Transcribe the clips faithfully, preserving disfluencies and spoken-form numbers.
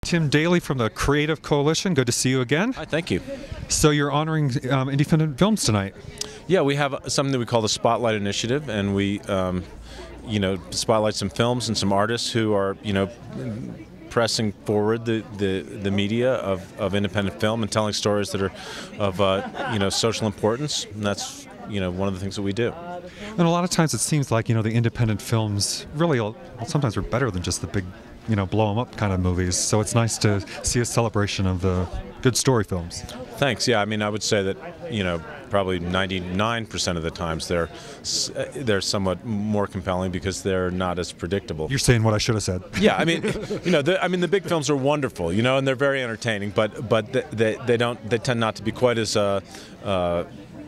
Tim Daly from the Creative Coalition. Good to see you again. Hi, thank you. So you're honoring um, independent films tonight. Yeah, we have something that we call the Spotlight Initiative, and we, um, you know, spotlight some films and some artists who are, you know, pressing forward the, the, the media of, of independent film and telling stories that are of, uh, you know, social importance. And that's, you know, one of the things that we do. And a lot of times it seems like, you know, the independent films really, well, sometimes are better than just the big, you know, blow 'em up kind of movies. So it's nice to see a celebration of the good story films. Thanks. Yeah, I mean, I would say that, you know, probably ninety-nine percent of the times they're they're somewhat more compelling because they're not as predictable. You're saying what I should have said. Yeah, I mean, you know, the, I mean, the big films are wonderful, you know, and they're very entertaining, but but they they, they don't they tend not to be quite as uh, uh,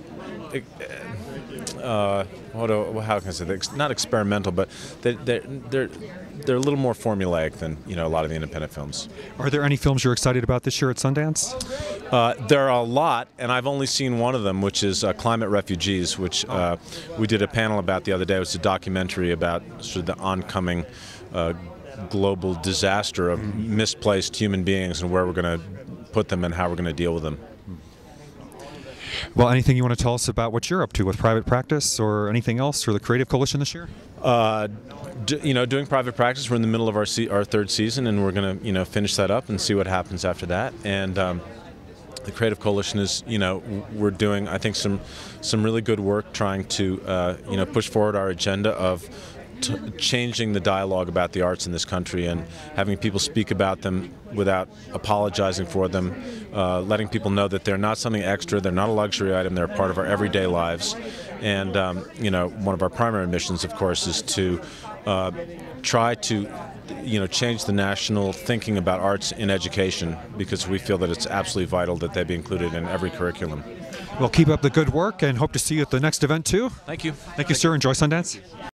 uh, what do, how can I say that? Not experimental, but they they're, they're they're a little more formulaic than, you know, a lot of the independent films. Are there any films you're excited about this year at Sundance? Uh, there are a lot, and I've only seen one of them, which is uh, Climate Refugees, which uh, we did a panel about the other day. It was a documentary about sort of the oncoming uh, global disaster of misplaced human beings and where we're going to put them and how we're going to deal with them. Well, anything you want to tell us about what you're up to with private practice or anything else for the Creative Coalition this year? Uh, d you know, doing private practice. We're in the middle of our se our third season, and we're going to, you know, finish that up and see what happens after that. And um, the Creative Coalition is, you know, we're doing, I think, some some really good work trying to, uh, you know, push forward our agenda of T changing the dialogue about the arts in this country and having people speak about them without apologizing for them, uh, letting people know that they're not something extra, they're not a luxury item, they're a part of our everyday lives. And, um, you know, one of our primary missions, of course, is to uh, try to, you know, change the national thinking about arts in education, because we feel that it's absolutely vital that they be included in every curriculum. Well, keep up the good work and hope to see you at the next event, too. Thank you. Thank you, sir. Enjoy Sundance.